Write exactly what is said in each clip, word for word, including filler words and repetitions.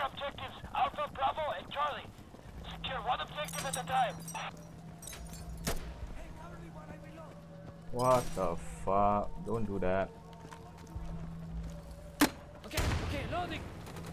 objectives, Alpha, Bravo, and Charlie. Secure one objective at a time. What the fuck? Don't do that. Okay, okay, loading.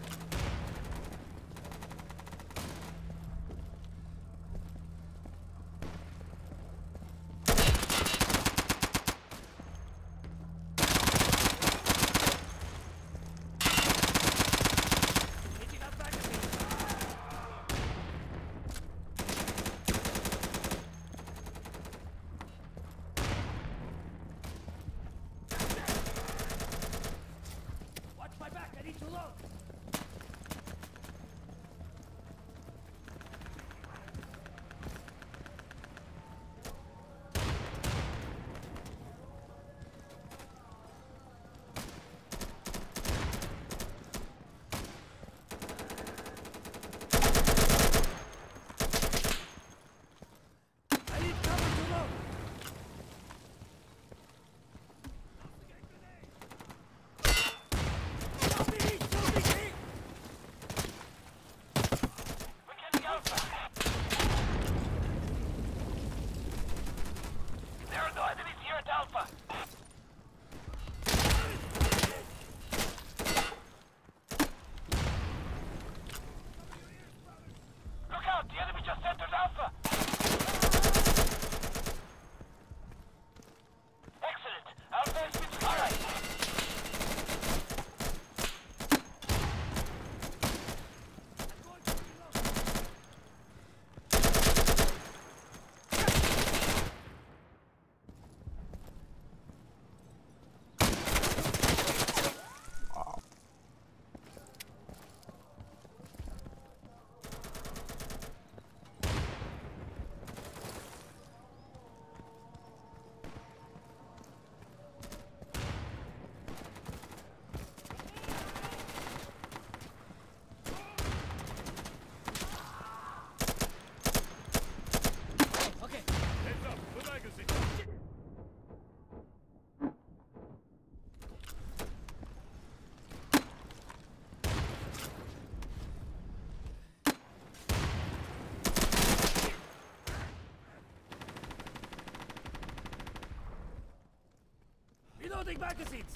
Reloading magazines!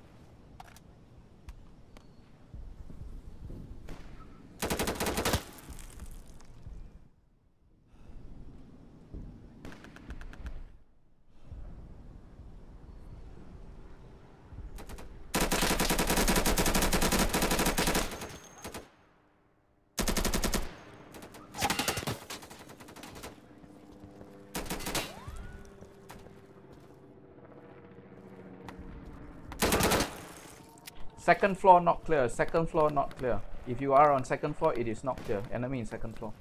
Second floor not clear. Second floor not clear. If you are on second floor, it is not clear. Enemy in second floor.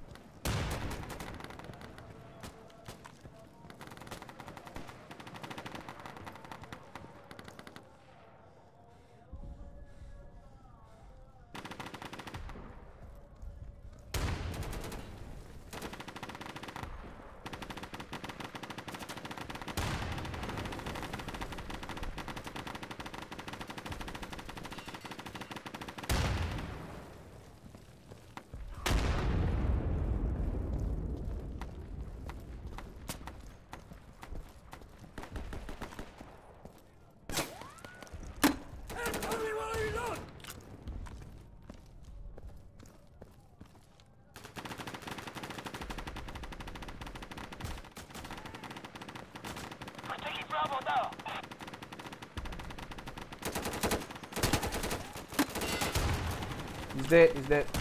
He's dead, he's dead.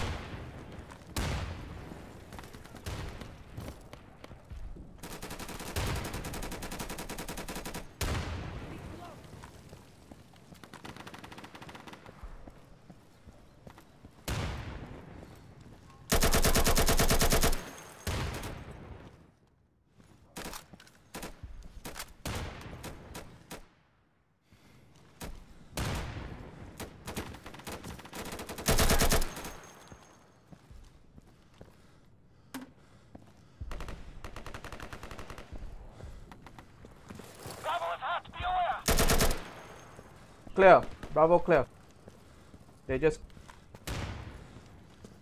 Clear. Bravo clear. They just...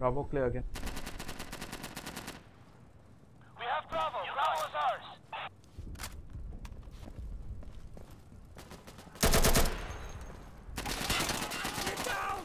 Bravo clear again. We have Bravo. Bravo is ours. Get down!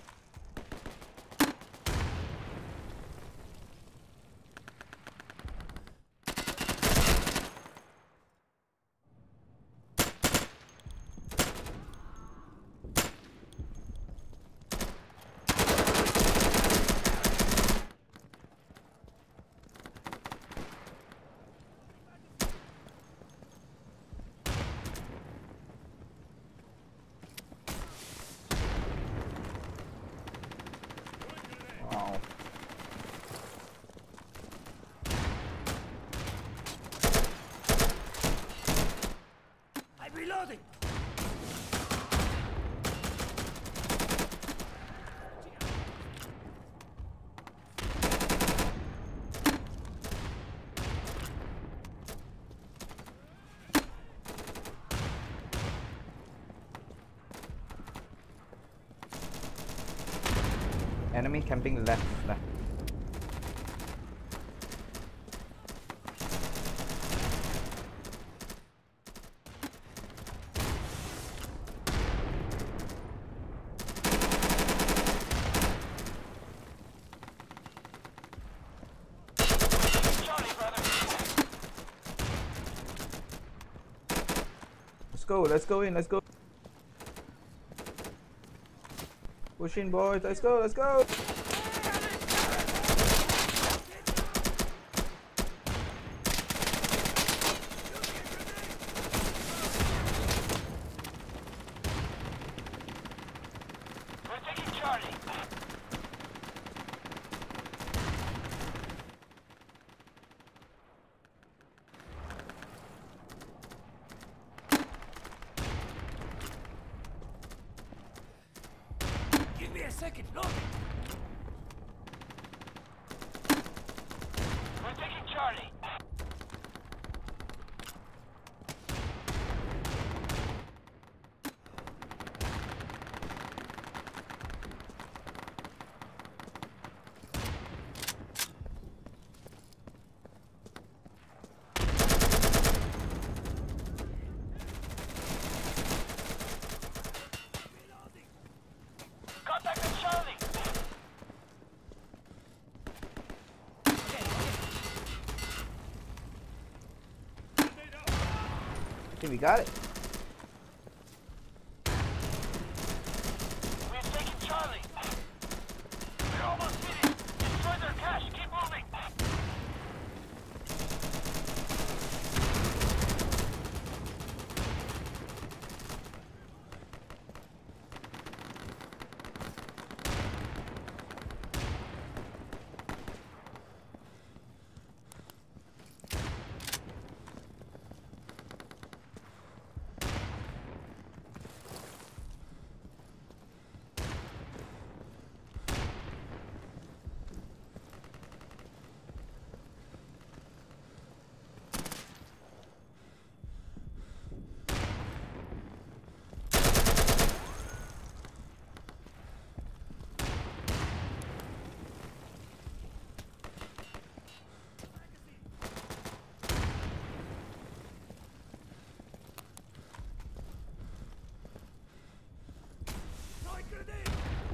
Wow. I'm reloading! Enemy camping left, left. Charlie, brother. Let's go, let's go in, let's go. Push in, boys, let's go, let's go. We're taking Charlie. Give me a second, loading! We're taking Charlie. Contact with Charlie. I think we got it. We've taken Charlie. We're almost finished. Destroy their cache. Keep moving. Throwing grenade!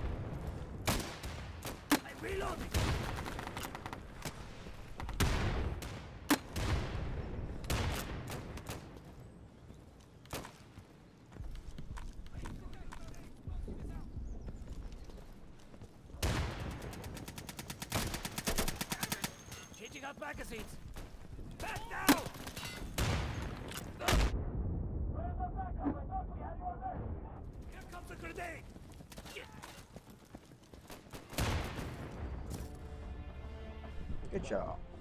I'm reloading! Changing out magazines! Back now! Where's our backup? I thought we had one there. Here comes a grenade! Good job.